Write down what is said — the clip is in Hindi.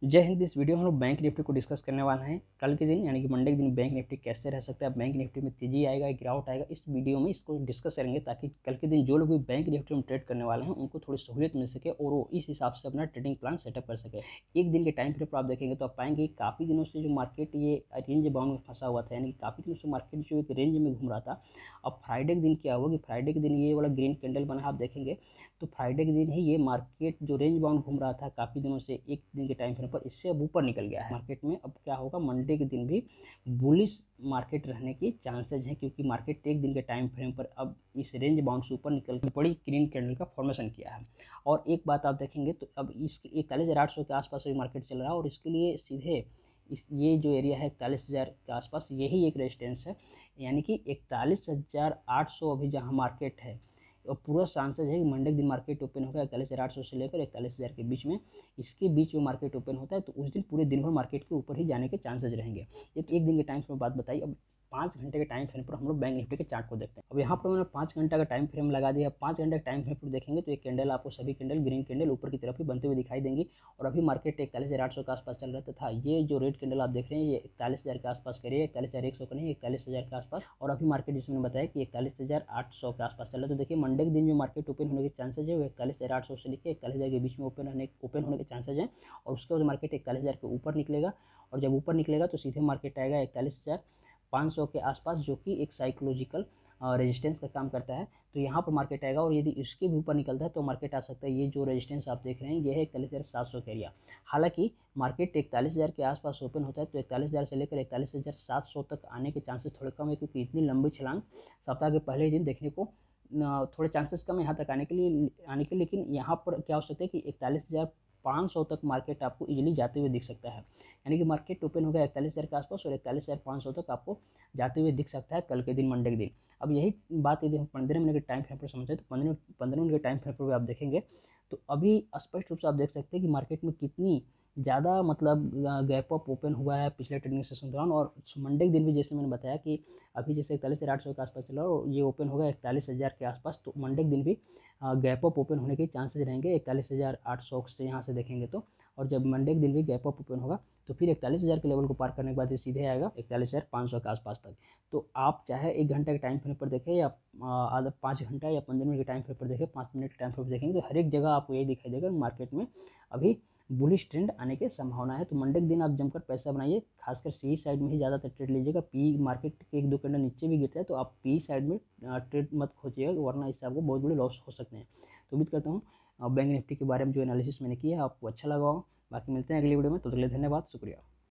जय हिंद। इस वीडियो में हम लोग बैंक निफ्टी को डिस्कस करने वाले हैं। कल के दिन यानी कि मंडे के दिन बैंक निफ्टी कैसे रह सकता है, बैंक निफ्टी में तेजी आएगा, गिरावट आएगा, इस वीडियो में इसको डिस्कस करेंगे ताकि कल के दिन जो लोग भी बैंक निफ्टी में ट्रेड करने वाले हैं उनको थोड़ी सहूलियत मिल सके और वो इस हिसाब से अपना ट्रेडिंग प्लान सेटअप कर सके। एक दिन के टाइम फ्रेम पर आप देखेंगे तो आप पाएंगे काफ़ी दिनों से जो मार्केट ये रेंज बाउंड में फंसा हुआ था, यानी कि काफ़ी दिनों से मार्केट जो एक रेंज में घूम रहा था। अब फ्राइडे के दिन क्या हुआ कि फ्राइडे के दिन ये वाला ग्रीन कैंडल बना, आप देखेंगे तो फ्राइडे के दिन ही ये मार्केट जो रेंज बाउंड घूम रहा था काफ़ी दिनों से एक दिन के टाइम फ्रेम पर, इससे अब ऊपर निकल गया है मार्केट में। अब क्या होगा, मंडे के दिन भी बुलिश मार्केट रहने की चांसेज हैं, क्योंकि मार्केट एक दिन के टाइम फ्रेम पर अब इस रेंज बाउंड से ऊपर निकल के बड़ी ग्रीन कैंडल का फॉर्मेशन किया है। और एक बात आप देखेंगे तो अब इस 41,800 के आसपास भी मार्केट चल रहा है और इसके लिए सीधे ये जो एरिया है 41,000 के आसपास, यही एक रेजिस्टेंस है। यानी कि 41,800 अभी जहाँ मार्केट है और पूरा चांसेज है कि मंडे के दिन मार्केट ओपन होगा 41,800 से लेकर 41,000 के बीच में। इसके बीच में मार्केट ओपन होता है तो उस दिन पूरे दिन भर मार्केट के ऊपर ही जाने के चांसेज रहेंगे। ये तो एक दिन के टाइम फ्रेम बात बताई। अब 5 घंटे के टाइम फ्रेम पर हम लोग बैंक निफ्टी के चार्ट को देखते हैं। अब यहाँ पर मैंने 5 घंटा का टाइम फ्रेम लगा दिया। 5 घंटे के टाइम फ्रेम पर देखेंगे तो एक कैंडल आपको सभी कैंडल ग्रीन कैंडल ऊपर की तरफ ही बनते हुए दिखाई देंगी। और अभी मार्केट 41,800 के आसपास चल रहा था। ये जो रेड कैंडल आप देख रहे हैं ये 41,000 के आसपास करिए, 41,100 का नहीं, 41,000 के आसपास। और अभी मार्केट जिसमें बताया कि 41,800 के आसपास चल रहा है। तो देखिए मंडे के दिन जो मार्केट ओपन होने के चांसेज है वो 41,800 से लेकर 41,000 के बीच में ओपन होने के चांसेज हैं। और उसके बाद मार्केट 41,000 के ऊपर निकलेगा और जब ऊपर निकलेगा तो सीधे मार्केट आएगा 41,500 के आसपास, जो कि एक साइकोलॉजिकल रेजिस्टेंस का काम करता है। तो यहाँ पर मार्केट आएगा और यदि इसके भी ऊपर निकलता है तो मार्केट आ सकता है। ये जो रेजिस्टेंस आप देख रहे हैं ये है 41,700 का एरिया। हालांकि मार्केट 41,000 के आसपास ओपन होता है तो 41,000 से लेकर 41,700 तक आने के चांसेस थोड़े कम है, क्योंकि इतनी लंबी छलांग सप्ताह के पहले दिन देखने को थोड़े चांसेस कम है यहाँ तक आने के। लेकिन यहाँ पर क्या हो सकता है कि 41,500 तक मार्केट आपको इजीली जाते हुए दिख सकता है। यानी कि मार्केट ओपन होगा 41,000 के आसपास और 41,500 तक आपको जाते हुए दिख सकता है कल के दिन, मंडे के दिन। अब यही बात यदि हम 15 मिनट के टाइम फ्रेम पर समझें तो 15 मिनट के टाइम फ्रेम पर भी आप देखेंगे तो अभी स्पष्ट रूप से आप देख सकते हैं कि मार्केट में कितनी ज़्यादा मतलब गैप अप ओपन हुआ है पिछले ट्रेडिंग सेशन दौरान। और मंडे के दिन भी जैसे मैंने बताया कि अभी जैसे 41,800 के आसपास चला और ये ओपन होगा 41,000 के आसपास, तो मंडे के दिन भी गैप अप ओपन होने के चांसेस रहेंगे 41,800 से यहाँ से देखेंगे तो। और जब मंडे के दिन भी गैप अप ओपन होगा तो फिर 41,000 के लेवल को पार करने के बाद ये सीधे आएगा 41,500 के आसपास तक। तो आप चाहे 1 घंटे के टाइम फ्रेम पर देखें या आधा 5 घंटा या 15 मिनट के टाइम फ्रेम पर देखें, 5 मिनट के टाइम फ्रेम पर देखेंगे तो हर एक जगह आपको यही दिखाई देगा मार्केट में अभी बुलिश ट्रेंड आने की संभावना है। तो मंडे के दिन आप जमकर पैसा बनाइए, खासकर सी साइड में ही ज़्यादातर ट्रेड लीजिएगा। पी मार्केट के 1-2 कैंडल नीचे भी गिरता है तो आप पी साइड में ट्रेड मत खोजिएगा, वरना इससे आपको बहुत बड़े लॉस हो सकते हैं। तो उम्मीद करता हूँ बैंक निफ्टी के बारे में जो एनालिसिस मैंने किया है आपको अच्छा लगा हो। बाकी मिलते हैं अगली वीडियो में, तो तक के लिए धन्यवाद, शुक्रिया।